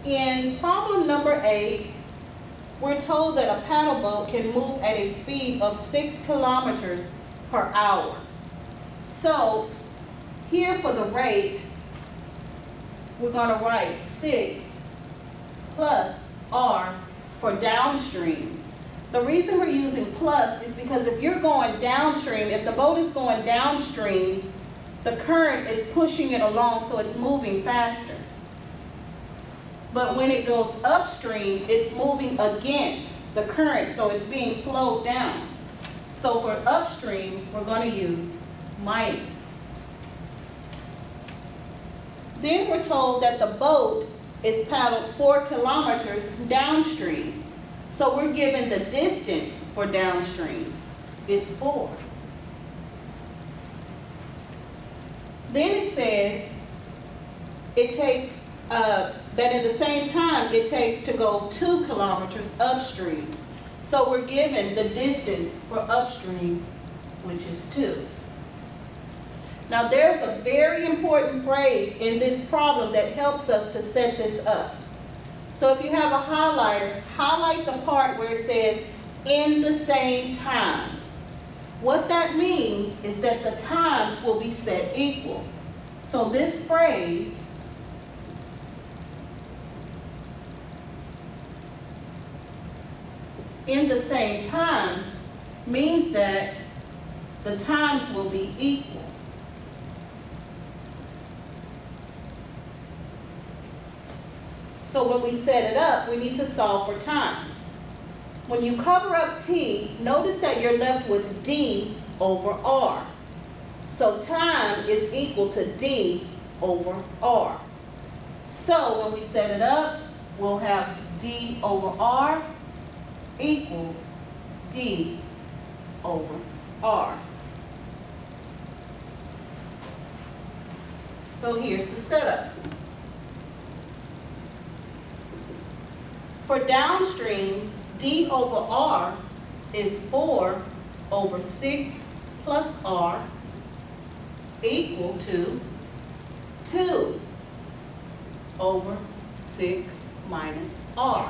In problem number 8, we're told that a paddle boat can move at a speed of 6 kilometers per hour. So here for the rate, we're going to write 6 plus r for downstream. The reason we're using plus is because if you're going downstream, if the boat is going downstream, the current is pushing it along, so it's moving faster. But when it goes upstream, it's moving against the current, so it's being slowed down. So for upstream, we're going to use minus. Then we're told that the boat is paddled 4 kilometers downstream. So we're given the distance for downstream. It's 4. Then it says it takes, that in the same time it takes to go 2 kilometers upstream. So we're given the distance for upstream, which is 2. Now there's a very important phrase in this problem that helps us to set this up. So if you have a highlighter, highlight the part where it says, in the same time. What that means is that the times will be set equal. So this phrase in the same time means that the times will be equal. So when we set it up, we need to solve for time. When you cover up t, notice that you're left with d over r. So time is equal to d over r. So when we set it up, we'll have d over r equals d over r. So here's the setup. For downstream, d over r is 4 over 6 plus r equal to 2 over 6 minus r.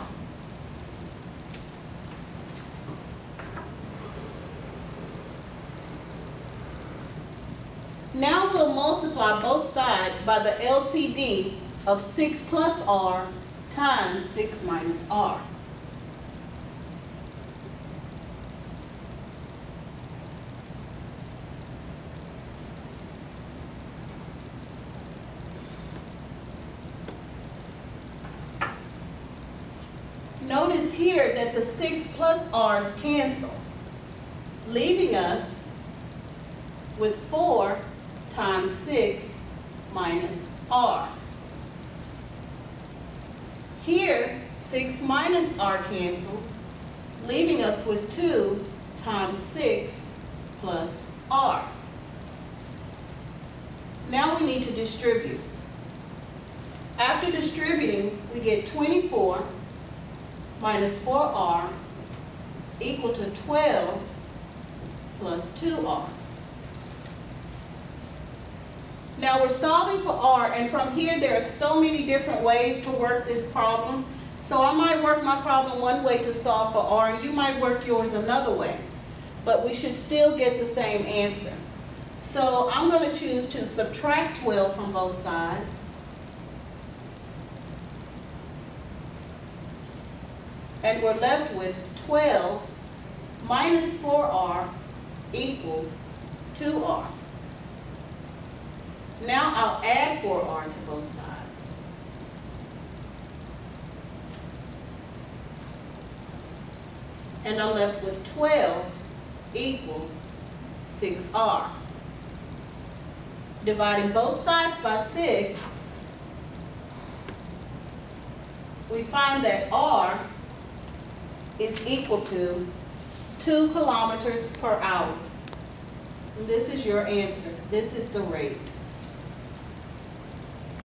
Now we'll multiply both sides by the LCD of 6 plus r times 6 minus r. Notice here that the 6 plus r's cancel, leaving us with 4 times 6 minus r. Here, 6 minus r cancels, leaving us with 2 times 6 plus r. Now we need to distribute. After distributing, we get 24 minus 4r equal to 12 plus 2r. Now we're solving for r, and from here there are so many different ways to work this problem. So I might work my problem one way to solve for r, and you might work yours another way. But we should still get the same answer. So I'm going to choose to subtract 12 from both sides. And we're left with 12 minus 4r equals 2r. Now I'll add 4r to both sides. And I'm left with 12 equals 6r. Dividing both sides by 6, we find that r is equal to 2 kilometers per hour. And this is your answer. This is the rate.